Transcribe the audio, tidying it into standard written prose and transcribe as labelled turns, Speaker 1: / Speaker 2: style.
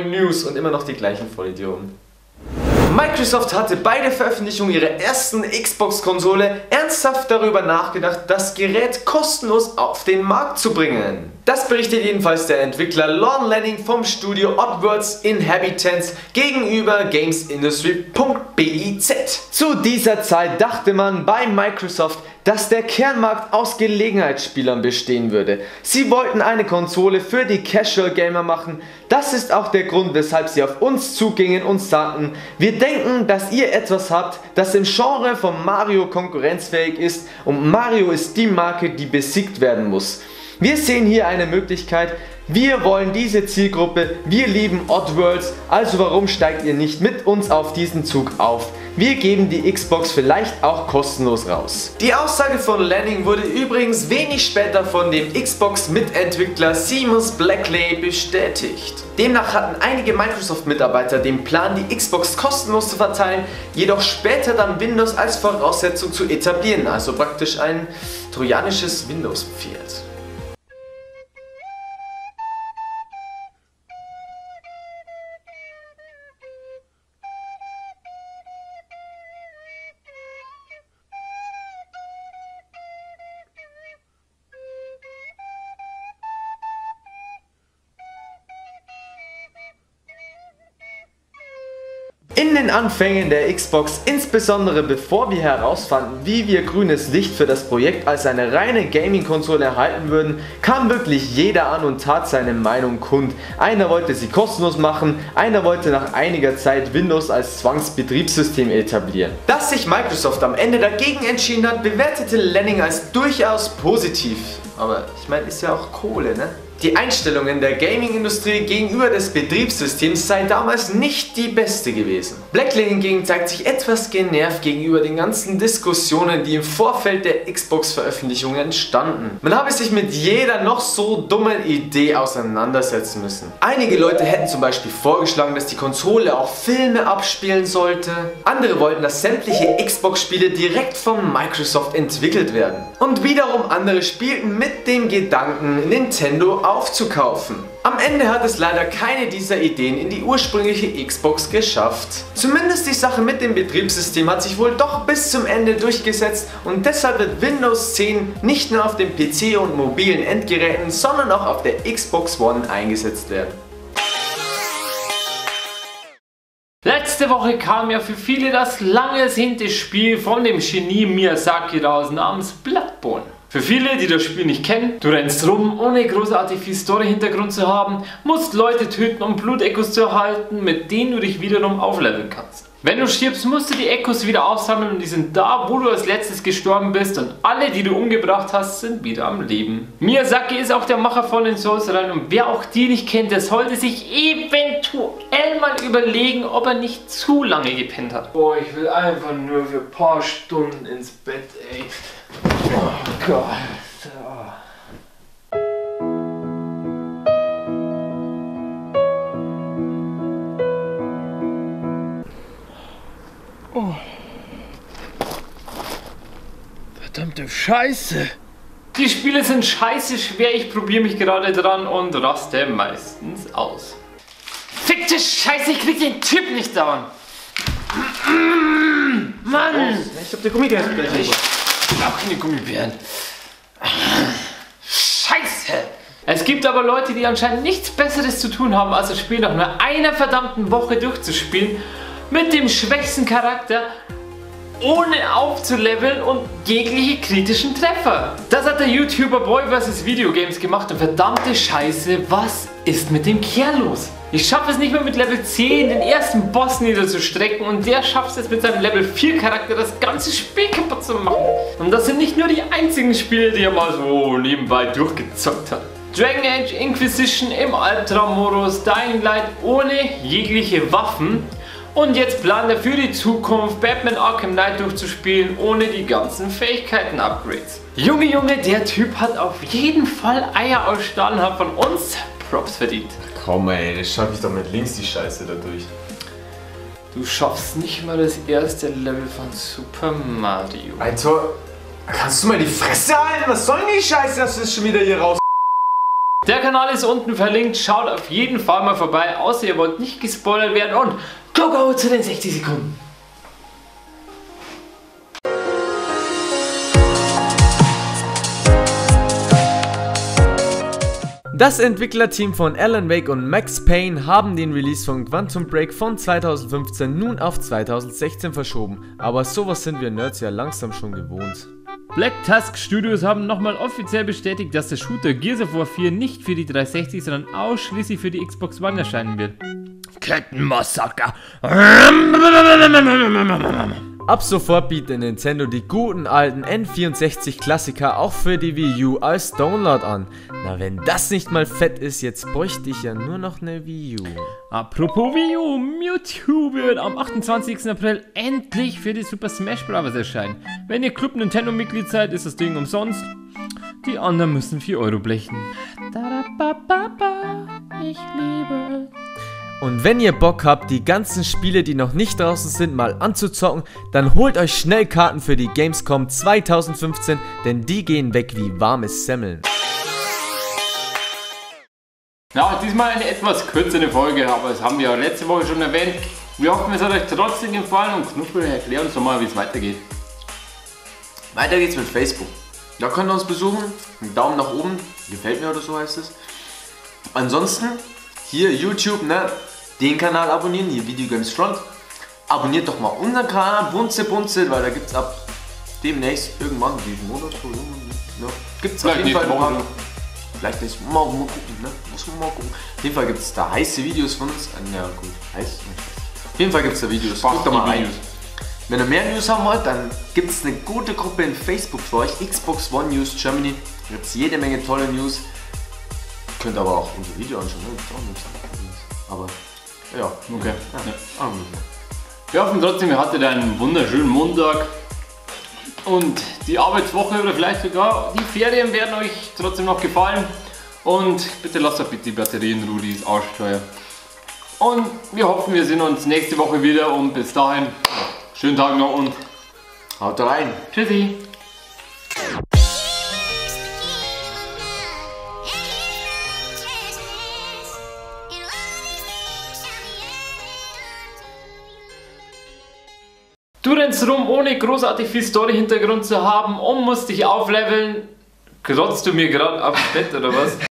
Speaker 1: neue News und immer noch die gleichen Vollidioten. Microsoft hatte bei der Veröffentlichung ihrer ersten Xbox-Konsole ernsthaft darüber nachgedacht, das Gerät kostenlos auf den Markt zu bringen. Das berichtet jedenfalls der Entwickler Lorne Lanning vom Studio Oddworld's Inhabitants gegenüber GamesIndustry.biz. Zu dieser Zeit dachte man bei Microsoft, dass der Kernmarkt aus Gelegenheitsspielern bestehen würde. Sie wollten eine Konsole für die Casual Gamer machen. Das ist auch der Grund, weshalb sie auf uns zugingen und sagten, wir denken, dass ihr etwas habt, das im Genre von Mario konkurrenzfähig ist, und Mario ist die Marke, die besiegt werden muss. Wir sehen hier eine Möglichkeit, wir wollen diese Zielgruppe, wir lieben Oddworlds, also warum steigt ihr nicht mit uns auf diesen Zug auf? Wir geben die Xbox vielleicht auch kostenlos raus. Die Aussage von Lanning wurde übrigens wenig später von dem Xbox-Mitentwickler Seamus Blackley bestätigt. Demnach hatten einige Microsoft-Mitarbeiter den Plan, die Xbox kostenlos zu verteilen, jedoch später dann Windows als Voraussetzung zu etablieren, also praktisch ein trojanisches Windows-Pferd. In den Anfängen der Xbox, insbesondere bevor wir herausfanden, wie wir grünes Licht für das Projekt als eine reine Gaming-Konsole erhalten würden, kam wirklich jeder an und tat seine Meinung kund. Einer wollte sie kostenlos machen, einer wollte nach einiger Zeit Windows als Zwangsbetriebssystem etablieren. Dass sich Microsoft am Ende dagegen entschieden hat, bewertete Lanning als durchaus positiv. Aber ich meine, ist ja auch Kohle, ne? Die Einstellungen der Gaming-Industrie gegenüber des Betriebssystems sei damals nicht die beste gewesen. Blackley hingegen zeigt sich etwas genervt gegenüber den ganzen Diskussionen, die im Vorfeld der Xbox-Veröffentlichung entstanden. Man habe sich mit jeder noch so dummen Idee auseinandersetzen müssen. Einige Leute hätten zum Beispiel vorgeschlagen, dass die Konsole auch Filme abspielen sollte. Andere wollten, dass sämtliche Xbox-Spiele direkt von Microsoft entwickelt werden. Und wiederum andere spielten mit dem Gedanken, Nintendo aufzukaufen. Am Ende hat es leider keine dieser Ideen in die ursprüngliche Xbox geschafft. Zumindest die Sache mit dem Betriebssystem hat sich wohl doch bis zum Ende durchgesetzt und deshalb wird Windows 10 nicht nur auf dem PC und mobilen Endgeräten, sondern auch auf der Xbox One eingesetzt werden.
Speaker 2: Letzte Woche kam ja für viele das lang ersehnte Spiel von dem Genie Miyazaki raus namens Bloodborne. Für viele, die das Spiel nicht kennen, du rennst rum, ohne großartig viel Story-Hintergrund zu haben, musst Leute töten, um Blut-Echos zu erhalten, mit denen du dich wiederum aufleveln kannst. Wenn du stirbst, musst du die Echos wieder aufsammeln und die sind da, wo du als letztes gestorben bist, und alle, die du umgebracht hast, sind wieder am Leben. Miyazaki ist auch der Macher von den Souls-Reihen, und wer auch die nicht kennt, der sollte sich eventuell mal überlegen, ob er nicht zu lange gepennt hat.
Speaker 3: Boah, ich will einfach nur für ein paar Stunden ins Bett, ey. Oh Gott. Oh. Verdammte Scheiße.
Speaker 2: Die Spiele sind scheiße schwer, ich probiere mich gerade dran und raste meistens aus. Fickte Scheiße, ich krieg den Typ nicht down. Mann!
Speaker 1: Ich hab die Gummibären gleich.
Speaker 2: Ich hab keine Gummibären. Scheiße! Es gibt aber Leute, die anscheinend nichts Besseres zu tun haben, als das Spiel nach nur einer verdammten Woche durchzuspielen, mit dem schwächsten Charakter, ohne aufzuleveln und jegliche kritischen Treffer. Das hat der YouTuber Boy vs. Videogames gemacht und verdammte Scheiße, was ist mit dem Kerl los? Ich schaffe es nicht mehr mit Level 10 den ersten Boss niederzustrecken und der schafft es mit seinem Level 4 Charakter das ganze Spiel kaputt zu machen. Und das sind nicht nur die einzigen Spiele, die er mal so nebenbei durchgezockt hat. Dragon Age Inquisition im Albtraummodus, Dying Light ohne jegliche Waffen. Und jetzt plant er für die Zukunft Batman Arkham Knight durchzuspielen ohne die ganzen Fähigkeiten-Upgrades. Junge, der Typ hat auf jeden Fall Eier aus Stahl und hat von uns Props verdient.
Speaker 1: Komm ey, das schaffe ich doch mit links die Scheiße da durch.
Speaker 2: Du schaffst nicht mal das erste Level von Super Mario.
Speaker 1: Alter, kannst du mal die Fresse halten? Was soll denn die Scheiße, dass du das schon wieder hier raus...
Speaker 2: Der Kanal ist unten verlinkt, schaut auf jeden Fall mal vorbei, außer ihr wollt nicht gespoilert werden und go zu den 60 Sekunden.
Speaker 1: Das Entwicklerteam von Alan Wake und Max Payne haben den Release von Quantum Break von 2015 nun auf 2016 verschoben, aber sowas sind wir Nerds ja langsam schon gewohnt.
Speaker 2: Black Tusk Studios haben nochmal offiziell bestätigt, dass der Shooter Gears of War 4 nicht für die 360, sondern ausschließlich für die Xbox One erscheinen wird. Kettenmassaker!
Speaker 1: Ab sofort bietet Nintendo die guten alten N64-Klassiker auch für die Wii U als Download an. Na, wenn das nicht mal fett ist, jetzt bräuchte ich ja nur noch eine Wii U.
Speaker 2: Apropos Wii U, Mewtwo wird am 28. April endlich für die Super Smash Bros. Erscheinen. Wenn ihr Club Nintendo Mitglied seid, ist das Ding umsonst. Die anderen müssen 4 Euro blechen. Ich liebe.
Speaker 1: Und wenn ihr Bock habt, die ganzen Spiele, die noch nicht draußen sind, mal anzuzocken, dann holt euch schnell Karten für die Gamescom 2015, denn die gehen weg wie warme Semmeln.
Speaker 2: Ja, diesmal eine etwas kürzere Folge, aber das haben wir ja letzte Woche schon erwähnt. Wir hoffen, es hat euch trotzdem gefallen und Knuffel, erklär uns doch mal, wie es weitergeht.
Speaker 1: Weiter geht's mit Facebook. Da könnt ihr uns besuchen, einen Daumen nach oben, gefällt mir oder so heißt es. Ansonsten, hier YouTube, ne? Den Kanal abonnieren, hier Video Games Front. Abonniert doch mal unseren Kanal, Bunze, weil da gibt's ab demnächst irgendwann, diesen Monat, ne? Gibt's auf jeden Fall morgen. Vielleicht nicht, morgen mal gucken, ne? Muss man mal gucken. Auf jeden Fall gibt's da heiße Videos von uns. Ja gut, heiß. Auf jeden Fall gibt's da Videos. Guckt doch mal rein. Wenn ihr mehr News haben wollt, dann gibt's eine gute Gruppe in Facebook für euch, Xbox One News Germany. Da gibt's jede Menge tolle News. Könnt aber auch unser Video anschauen, ne? Aber ja, okay. Ja.
Speaker 2: Wir hoffen trotzdem, ihr hattet einen wunderschönen Montag und die Arbeitswoche oder vielleicht sogar die Ferien werden euch trotzdem noch gefallen. Und bitte lasst euch bitte die Batterie in Ruhe, die ist arschteuer. Und wir hoffen, wir sehen uns nächste Woche wieder und bis dahin, schönen Tag noch und
Speaker 1: haut rein.
Speaker 2: Tschüssi. Du rennst rum, ohne großartig viel Story-Hintergrund zu haben und musst dich aufleveln. Grotzt du mir gerade aufs Bett oder was?